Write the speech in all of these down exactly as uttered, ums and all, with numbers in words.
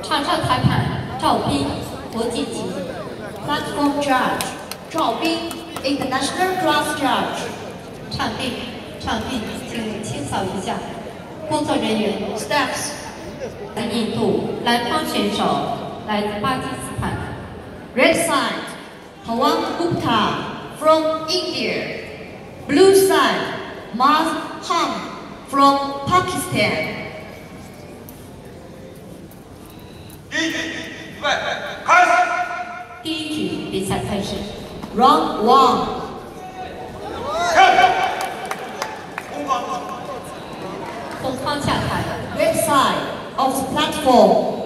场上裁判赵斌，国际级 Platform Judge 赵斌 International Class Judge 场地场地，请清扫一下。工作人员 Steps 印度蓝方选手来自巴基斯坦。 Red side Pawan Gupta from India. Blue side Maaz from Pakistan. 第一局比赛开始 Round one. 红方下台 Red side of the platform.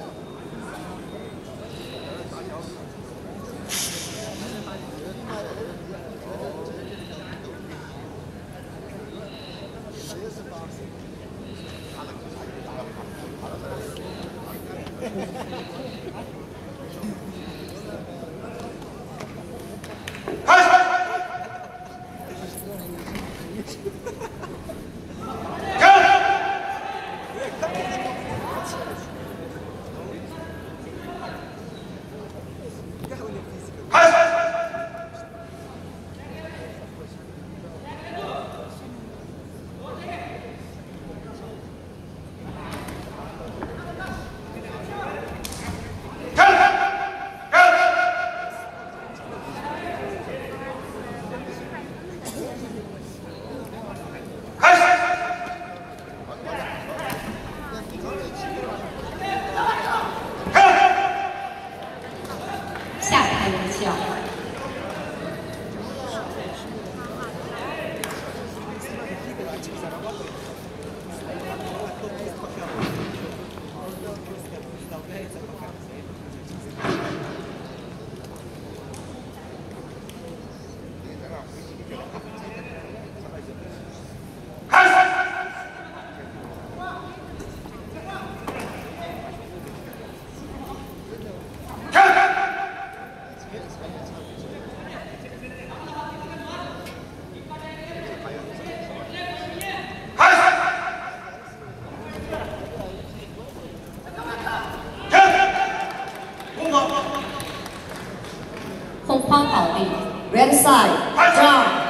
红方倒地 Red side down.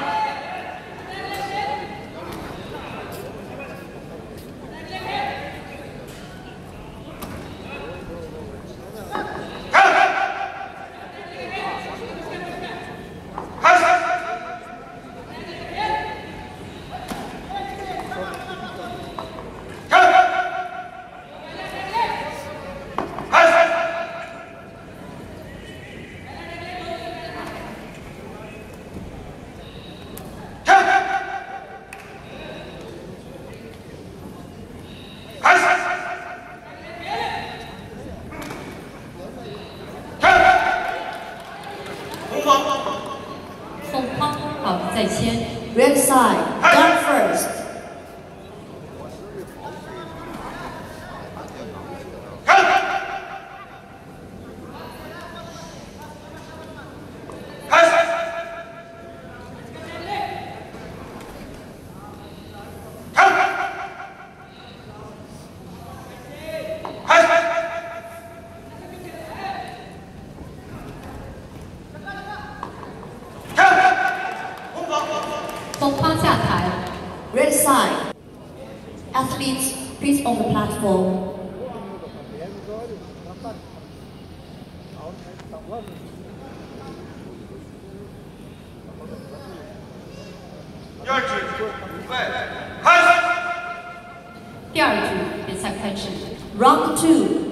红方倒地在先 Red side down first. 红方下台 Red side. Athletes, please on the platform. 第二局比赛开始 Round two.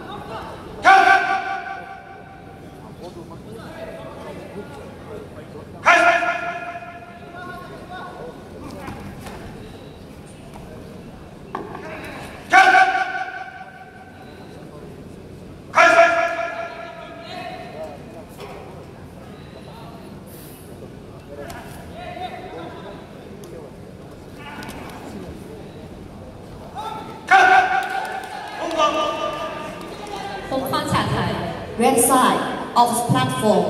红方下台 Red side of the platform.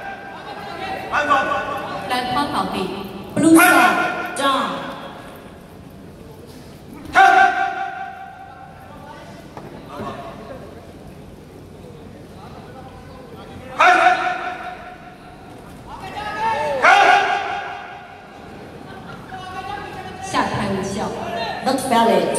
蓝方倒地 Blue side down. valid.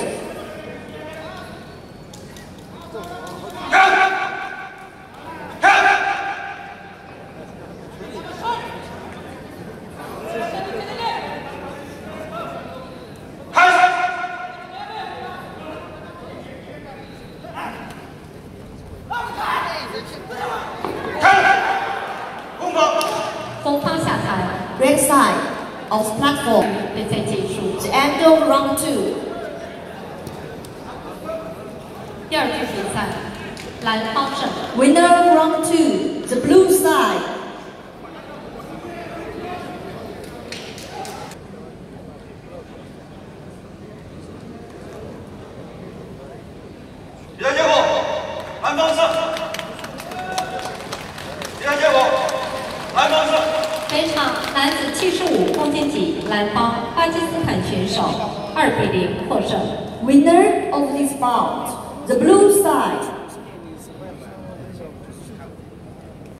Red side of the platform. 比赛结束。 The end of round two. 第二局比赛，蓝方胜。 Winner of round two, the blue side. 比赛结果，蓝方胜。比赛结果，蓝方胜。 本场男子七十五公斤级蓝方巴基斯坦选手二比零获胜。 Winner of this bout, the blue side.